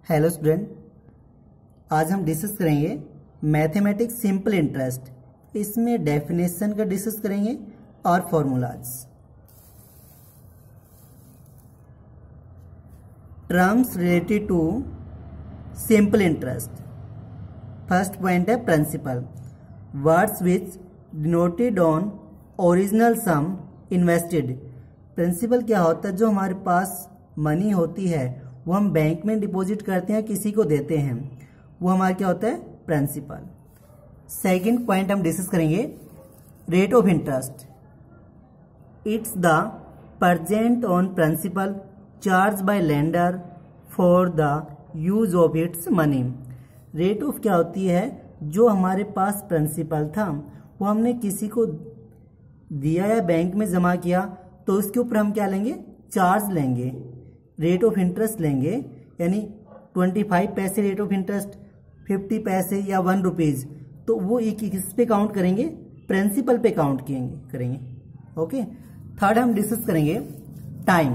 Hello student, आज हम discuss करेंगे मैथमेटिक्स सिंपल इंटरेस्ट। इसमें डेफिनेशन का डिस्कस करेंगे और formulas. Terms related to simple interest. First point है principal. Words which denoted on original sum invested. Principal क्या होता है? जो हमारे पास मनी होती है वो हम बैंक में डिपॉजिट करते हैं, किसी को देते हैं, वो हमारा क्या होता है? प्रिंसिपल। सेकंड पॉइंट हम डिस्कस करेंगे rate of interest. It's the percent on principal charge by lender for the use of its money. Rate of क्या होती है? जो हमारे पास प्रिंसिपल था वो हमने किसी को दिया या बैंक में जमा किया, तो उसके ऊपर हम क्या लेंगे? चार्ज लेंगे, रेट ऑफ इंटरेस्ट लेंगे। यानी 25 पैसे रेट ऑफ इंटरेस्ट, 50 पैसे या 1 रुपीज। तो वो एक किस पे काउंट करेंगे? प्रिंसिपल पे काउंट करेंगे। ओके। थर्ड हम डिस्कस करेंगे time.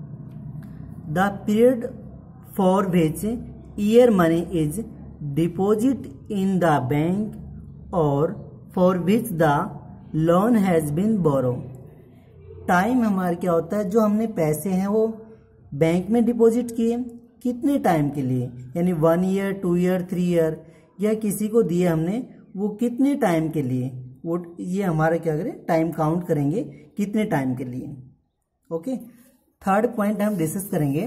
The period for which year money is deposit in the bank और for which the loan has been borrow. Time हमारा क्या होता है? जो हमने पैसे हैं वो बैंक में डिपॉजिट किए, कितने टाइम के लिए? यानी 1 ईयर, 2 ईयर, 3 ईयर, या किसी को दिए हमने, वो कितने टाइम के लिए, वो ये हमारा क्या करें? टाइम काउंट करेंगे कितने टाइम के लिए। ओके। थर्ड पॉइंट हम डिस्कस करेंगे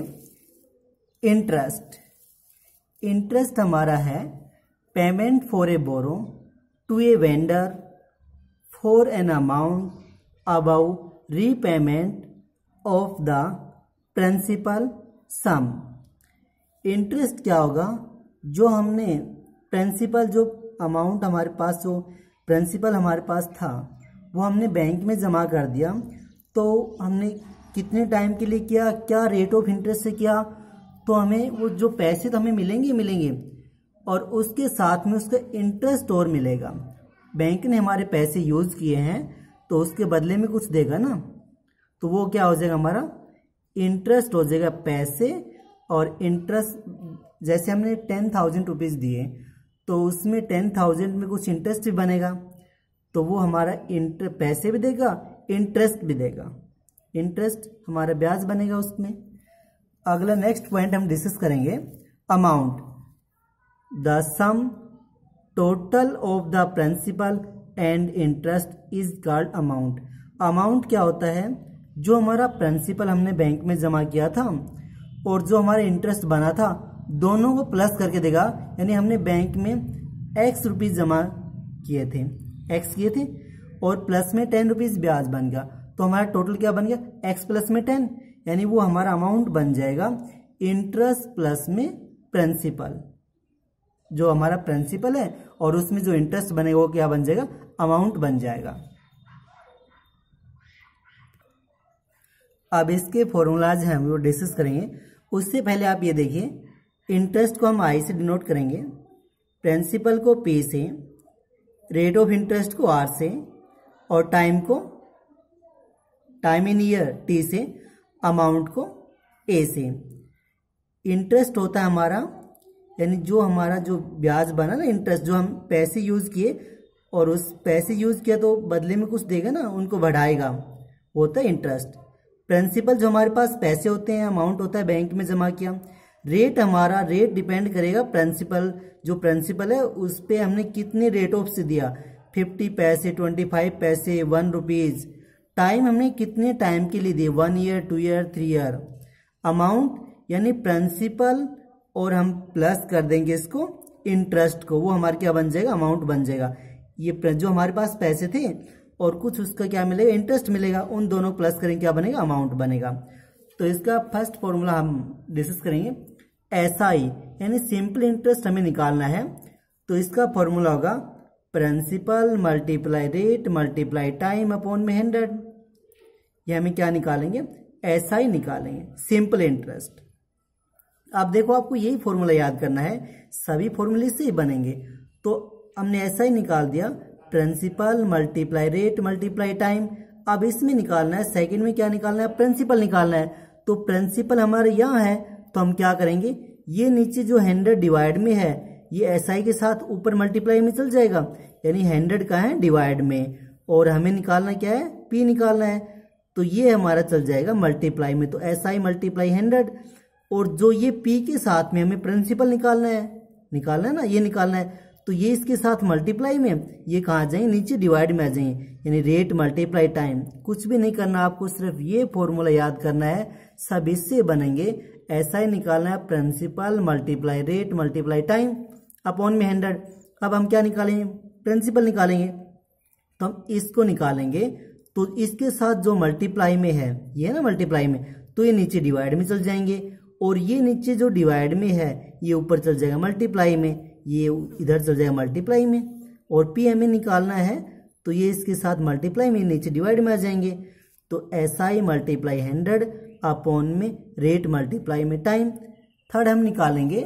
इंटरेस्ट। इंटरेस्ट हमारा है payment for a borrow to a vendor for an amount about repayment of the principal sum. Interest क्या होगा? जो हमने प्रिंसिपल, जो अमाउंट हमारे पास, जो प्रिंसिपल हमारे पास था वो हमने बैंक में जमा कर दिया, तो हमने कितने टाइम के लिए किया, क्या रेट ऑफ इंटरेस्ट से किया, तो हमें वो जो पैसे तो हमें मिलेंगे और उसके साथ में उसका इंटरेस्ट और मिलेगा। बैंक ने हमारे पैसे यूज किए हैं तो उसके बदले में कुछ देगा ना, तो वो क्या हो जाएगा? हमारा इंटरेस्ट हो जाएगा। पैसे और इंटरेस्ट, जैसे हमने 10,000 रुपीज दिए तो उसमें 10,000 में कुछ इंटरेस्ट भी बनेगा, तो वो हमारा पैसे भी देगा, इंटरेस्ट भी देगा। इंटरेस्ट हमारा ब्याज बनेगा उसमें। अगला नेक्स्ट पॉइंट हम डिस्कस करेंगे amount. The sum total of the principal and interest is called amount. Amount क्या होता है? जो हमारा प्रिंसिपल हमने बैंक में जमा किया था और जो हमारा इंटरेस्ट बना था, दोनों को प्लस करके देगा। यानी हमने बैंक में x रुपीज जमा किए थे, x किए थे, और प्लस में 10 रुपीज ब्याज बन गया, तो हमारा टोटल क्या बन गया? x प्लस में 10, यानी वो हमारा अमाउंट बन जाएगा इंटरेस्ट प्लस में प्रिंसिपल। जो हमारा प्रिंसिपल है और उसमें जो इंटरेस्ट बनेगा वो क्या बन जाएगा? अमाउंट बन जाएगा। अब इसके फॉर्मूलाज हैं वो डिस्कस करेंगे। उससे पहले आप ये देखिए, इंटरेस्ट को हम आई से डिनोट करेंगे, प्रिंसिपल को पी से, रेट ऑफ इंटरेस्ट को आर से, और टाइम को, टाइम इन ईयर टी से, अमाउंट को ए से। इंटरेस्ट होता है हमारा, यानी जो हमारा जो ब्याज बना ना, इंटरेस्ट, जो हम पैसे यूज किए और उस पैसे यूज किया तो बदले में कुछ देगा ना, उनको बढ़ाएगा, वो होता है इंटरेस्ट। प्रिंसिपल जो हमारे पास पैसे होते हैं, अमाउंट होता है बैंक में जमा किया। रेट हमारा, रेट डिपेंड करेगा प्रिंसिपल, जो प्रिंसिपल है उस पे हमने कितने रेट ऑफ से दिया, 50 पैसे, 25 पैसे, 1 रुपीज। टाइम हमने कितने टाइम के लिए दिए, 1 ईयर, 2 ईयर, 3 ईयर। अमाउंट यानी प्रिंसिपल और हम प्लस कर देंगे इसको इंटरेस्ट को, वो हमारा क्या बन जाएगा? अमाउंट बन जाएगा। ये जो हमारे पास पैसे थे और कुछ उसका क्या मिलेगा? इंटरेस्ट मिलेगा, उन दोनों प्लस करेंगे, क्या बनेगा? अमाउंट बनेगा। तो इसका फर्स्ट फॉर्मूला हम डिस्कस करेंगे एसआई, यानी सिंपल इंटरेस्ट हमें निकालना है। तो इसका फॉर्मूला होगा principal multiply rate multiply time upon में 100। ये हमें क्या निकालेंगे? एसआई निकालेंगे, सिंपल इंटरेस्ट। अब देखो, आपको यही फॉर्मूला याद करना है, सभी फॉर्मूले से ही बनेंगे। तो हमने एसआई निकाल दिया, principal multiply rate multiply time. अब इसमें निकालना है, सेकंड में क्या निकालना है? प्रिंसिपल निकालना है। तो प्रिंसिपल हमारे यहाँ है तो हम क्या करेंगे? ये नीचे जो 100 डिवाइड में है ये SI के साथ ऊपर मल्टीप्लाई में चल जाएगा, यानी 100 का है डिवाइड में, और हमें निकालना क्या है, P निकालना है, तो ये हमारा चल जाएगा मल्टीप्लाई में, तो SI मल्टीप्लाई 100, और जो ये P के साथ में हमें प्रिंसिपल निकालना है ना, ये निकालना है, तो ये इसके साथ मल्टीप्लाई में, ये कहाँ आ जाएंगे, नीचे डिवाइड में आ जाएंगे, यानी रेट मल्टीप्लाई टाइम। कुछ भी नहीं करना आपको, सिर्फ ये फॉर्मूला याद करना है, सब इससे बनेंगे। SI निकालना है principal multiply rate multiply time upon में 100। अब हम क्या निकालेंगे, प्रिंसिपल निकालेंगे, तो हम इसको निकालेंगे, तो इसके साथ जो मल्टीप्लाई में है, ये है ना मल्टीप्लाई में, तो ये नीचे डिवाइड में चल जाएंगे, और ये नीचे जो डिवाइड में है ये ऊपर चल जाएगा मल्टीप्लाई में, ये इधर चल जाएगा मल्टीप्लाई में, और P हमें निकालना है, तो ये इसके साथ मल्टीप्लाई में नीचे डिवाइड में आ जाएंगे, तो SI मल्टीप्लाई 100 अपॉन में रेट मल्टीप्लाई में टाइम। थर्ड हम निकालेंगे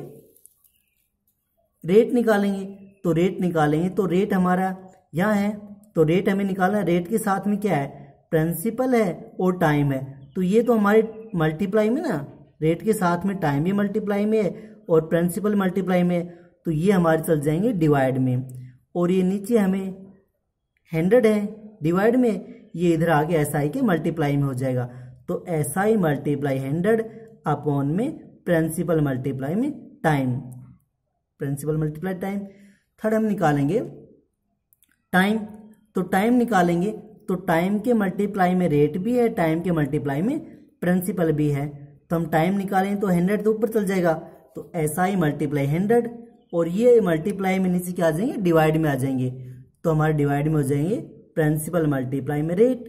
रेट निकालेंगे, तो रेट निकालेंगे, तो रेट हमारा यहाँ है, तो रेट हमें निकालना है, रेट के साथ में क्या है, प्रिंसिपल है और टाइम है, तो ये तो हमारे मल्टीप्लाई में ना, रेट के साथ में टाइम भी मल्टीप्लाई में है और प्रिंसिपल मल्टीप्लाई में है, तो ये हमारे चल जाएंगे डिवाइड में, और ये नीचे हमें 100 है डिवाइड में, ये इधर आगे SI के मल्टीप्लाई में हो जाएगा, तो SI मल्टीप्लाई 100 अपॉन में प्रिंसिपल मल्टीप्लाई में time, principal multiply time. Third हम निकालेंगे टाइम, तो टाइम निकालेंगे, तो टाइम के मल्टीप्लाई में रेट भी है, टाइम के मल्टीप्लाई में प्रिंसिपल भी है, तो हम टाइम निकालेंगे तो 100 तो ऊपर चल जाएगा, तो SI मल्टीप्लाई 100, और ये मल्टीप्लाई में नीचे क्या आ जाएंगे, डिवाइड में आ जाएंगे, तो हमारे डिवाइड में हो जाएंगे प्रिंसिपल मल्टीप्लाई में रेट।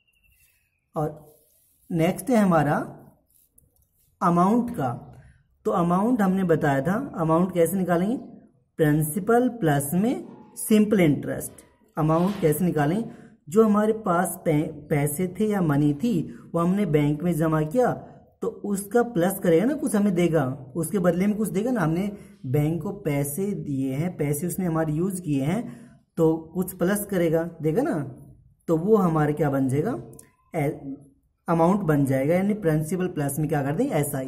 और नेक्स्ट है हमारा अमाउंट का, तो अमाउंट हमने बताया था, अमाउंट कैसे निकालेंगे, प्रिंसिपल प्लस में सिंपल इंटरेस्ट। अमाउंट कैसे निकालेंगे, जो हमारे पास पैसे थे या मनी थी वो हमने बैंक में जमा किया, तो उसका प्लस करेगा ना, कुछ हमें देगा, उसके बदले में कुछ देगा ना, हमने बैंक को पैसे दिए हैं, पैसे उसने हमारे यूज किए हैं, तो कुछ प्लस करेगा, देगा ना, तो वो हमारे क्या बन जाएगा, अमाउंट बन जाएगा, यानी प्रिंसिपल प्लस में क्या कर देंगे SI।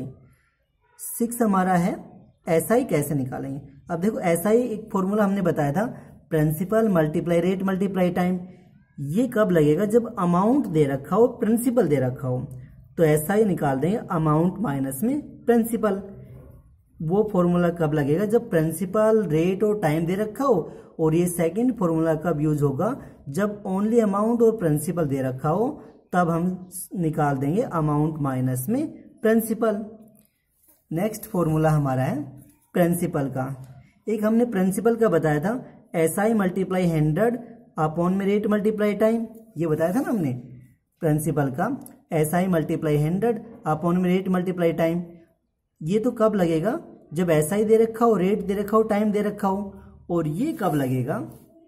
6 हमारा है SI कैसे निकालेंगे। अब देखो SI एक फॉर्मूला हमने बताया था, principal multiply rate multiply time. ये कब लगेगा, जब अमाउंट दे रखा हो प्रिंसिपल दे रखा हो, तो SI निकाल देंगे अमाउंट माइनस में प्रिंसिपल। वो फॉर्मूला कब लगेगा, जब प्रिंसिपल रेट और टाइम दे रखा हो, और ये सेकंड फॉर्मूला कब यूज होगा, जब ओनली अमाउंट और प्रिंसिपल दे रखा हो, तब हम निकाल देंगे अमाउंट माइनस में प्रिंसिपल। नेक्स्ट फॉर्मूला हमारा है प्रिंसिपल का। एक हमने प्रिंसिपल का बताया था, SI मल्टीप्लाई 100 अपॉन में रेट मल्टीप्लाई टाइम, ये बताया था ना हमने प्रिंसिपल का, SI मल्टीप्लाई 100 अपॉन में रेट मल्टीप्लाई टाइम। ये तो कब लगेगा, जब SI दे रखा हो, रेट दे रखा हो, टाइम दे रखा हो। और ये कब लगेगा,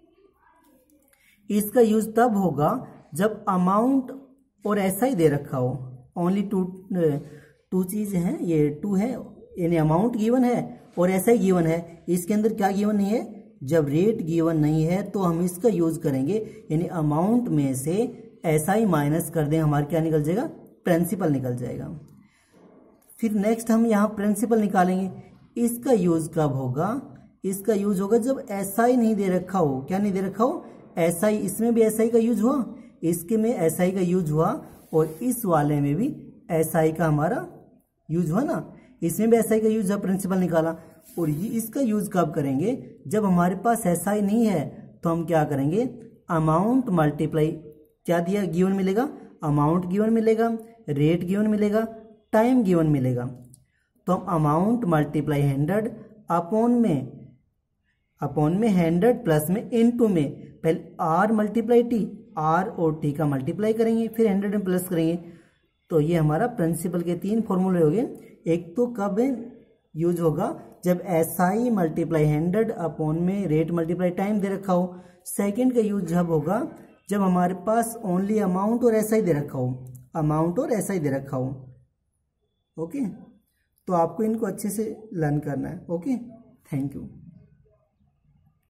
इसका यूज तब होगा जब अमाउंट और SI दे रखा हो। ओनली टू चीज हैं, ये 2 है, यानी अमाउंट गिवन है और SI गिवन है। इसके अंदर क्या गिवन नहीं है, जब रेट गिवन नहीं है तो हम इसका यूज करेंगे, यानी अमाउंट में से SI माइनस कर दें, हमारा क्या निकल जाएगा, प्रिंसिपल निकल जाएगा। फिर नेक्स्ट हम यहाँ प्रिंसिपल निकालेंगे। इसका यूज कब होगा, इसका यूज होगा जब SI नहीं दे रखा हो। क्या नहीं दे रखा हो, SI, इसमें भी SI का यूज हुआ, इसके में SI का यूज हुआ, और इस वाले में भी SI का हमारा यूज हुआ ना, इसमें भी SI का यूज है, प्रिंसिपल निकाला। और ये इसका यूज कब करेंगे, जब हमारे पास SI नहीं है, तो हम क्या करेंगे, अमाउंट मल्टीप्लाई, क्या दिया गिवन मिलेगा, अमाउंट गिवन मिलेगा, रेट गिवन मिलेगा, टाइम गिवन मिलेगा। तो हम अमाउंट मल्टीप्लाई 100 अपॉन में 100 प्लस में इनटू में, पहले R मल्टीप्लाई T, R और T का मल्टीप्लाई करेंगे, फिर 100 में प्लस करेंगे। तो ये हमारा प्रिंसिपल के 3 फॉर्मूले हो गए। एक तो कब यूज होगा, जब SI मल्टीप्लाई 100 अपॉन में रेट मल्टीप्लाई टाइम दे रखा हो। सेकंड का यूज जब होगा, जब हमारे पास ओनली अमाउंट और SI दे रखा हो, अमाउंट और SI दे रखा हो। ओके, तो आपको इनको अच्छे से लर्न करना है। Okay, thank you.